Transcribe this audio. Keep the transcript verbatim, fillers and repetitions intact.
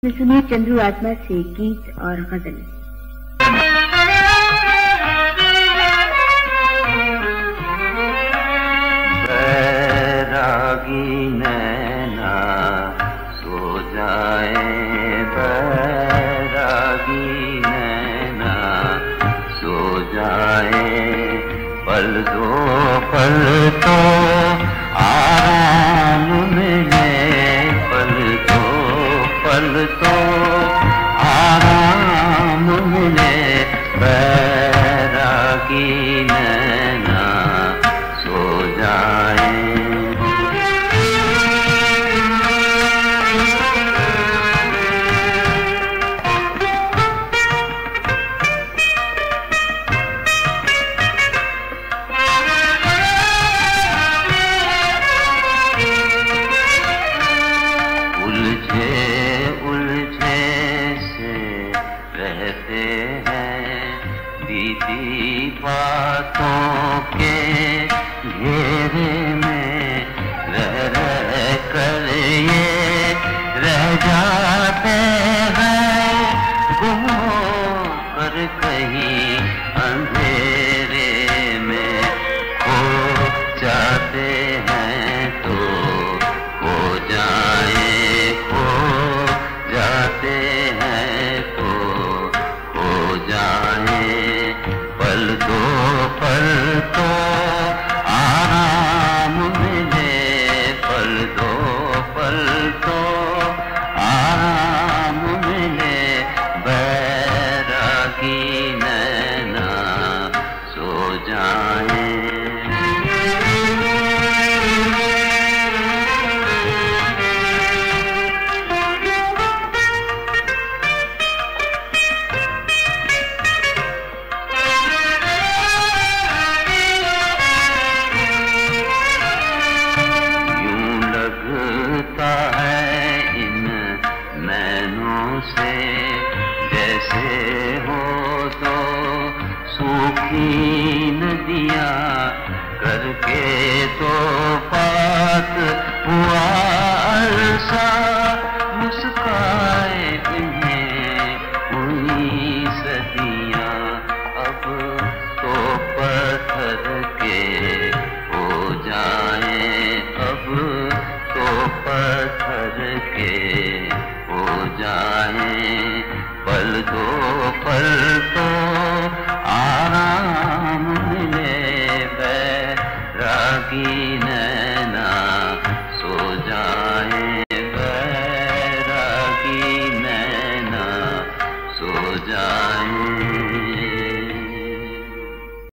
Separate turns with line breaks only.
सुनिए चंद्रू आत्मा से गीत और गजल।
बैरागी नैना सो जाए, बैरागी नैना सो जाए, पल दो पल तो आराम मिले, पल दो पल तो आराम मिले, बैरागी नैना सो जाए। बीती बातों के घेरे में रह रह कर ये रह जाते हैं, गुम कर कहीं अंधेरे में खो जाते हैं, तो खो जाए, खो जाते हैं तो खो जाए, पल दो पल तो आराम मिले, पल दो पल तो आराम मिले, बैरागी नैना सो जाए। से जैसे हो तो सूखी नदियाँ करके तो पात हुआ अरसा, मुस्काए इन्हें हुई सदियाँ, अब तो पत्थर के हो जाए, अब तो पत्थर के हो जाए, पल दो पल तो आराम मिले, बैरागी नैना सो जाए, बैरागी नैना सो जाए।